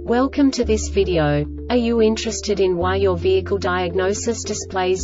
Welcome to this video. Are you interested in why your vehicle diagnosis displays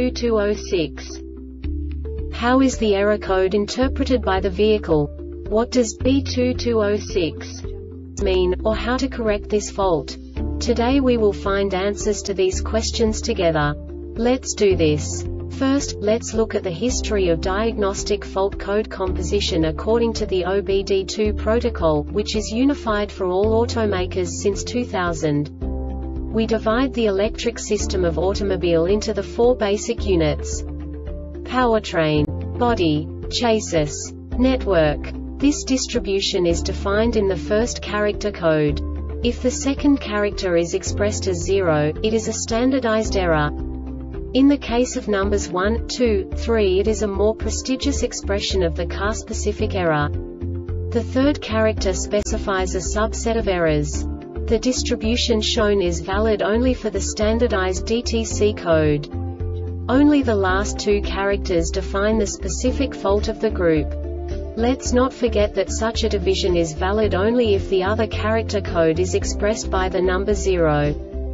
B2206? How is the error code interpreted by the vehicle? What does B2206 mean, or how to correct this fault? Today we will find answers to these questions together. Let's do this. First, let's look at the history of diagnostic fault code composition according to the OBD2 protocol, which is unified for all automakers since 2000. We divide the electric system of automobile into the four basic units: powertrain, body, chassis, network. This distribution is defined in the first character code. If the second character is expressed as 0, it is a standardized error. In the case of numbers 1, 2, 3, it is a more prestigious expression of the car-specific error. The third character specifies a subset of errors. The distribution shown is valid only for the standardized DTC code. Only the last two characters define the specific fault of the group. Let's not forget that such a division is valid only if the other character code is expressed by the number 0.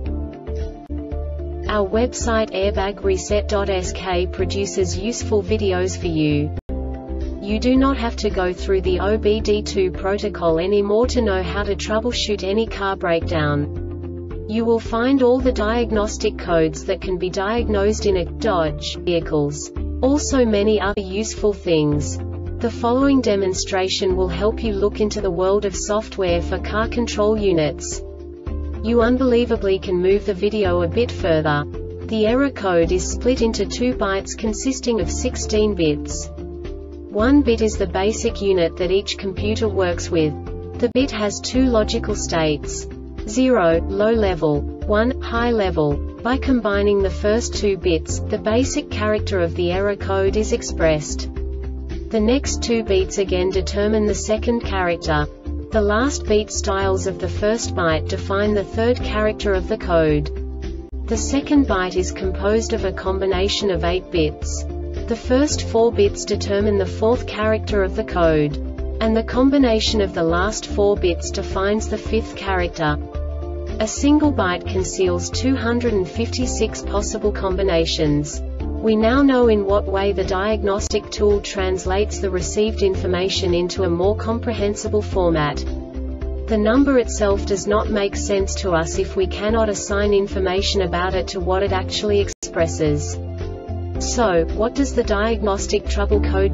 Our website airbagreset.sk produces useful videos for you. You do not have to go through the OBD2 protocol anymore to know how to troubleshoot any car breakdown. You will find all the diagnostic codes that can be diagnosed in a Dodge vehicles. Also many other useful things. The following demonstration will help you look into the world of software for car control units. You unbelievably can move the video a bit further. The error code is split into 2 bytes consisting of 16 bits. 1 bit is the basic unit that each computer works with. The bit has 2 logical states: 0, low level, 1, high level. By combining the first 2 bits, the basic character of the error code is expressed. The next 2 beats again determine the second character. The last beat styles of the first byte define the third character of the code. The second byte is composed of a combination of 8 bits. The first 4 bits determine the fourth character of the code. And the combination of the last 4 bits defines the fifth character. A single byte conceals 256 possible combinations. We now know in what way the diagnostic tool translates the received information into a more comprehensible format. The number itself does not make sense to us if we cannot assign information about it to what it actually expresses. So, what does the diagnostic trouble code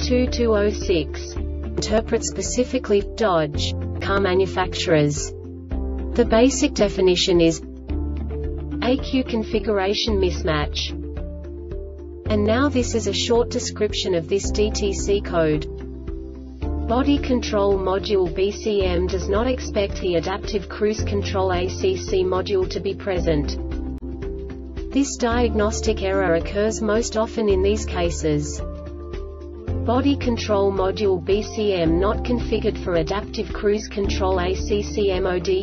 B2206 interpret specifically for Dodge car manufacturers? The basic definition is ECU configuration mismatch. And now this is a short description of this DTC code. Body Control Module BCM does not expect the Adaptive Cruise Control ACC module to be present. This diagnostic error occurs most often in these cases: Body Control Module BCM not configured for Adaptive Cruise Control ACC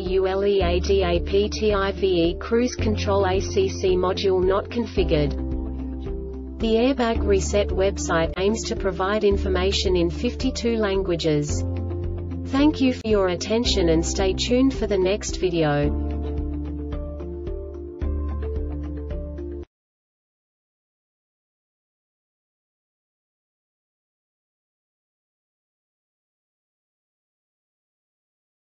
MODULEADAPTIVE Cruise Control ACC module not configured. The Airbag Reset website aims to provide information in 52 languages. Thank you for your attention and stay tuned for the next video.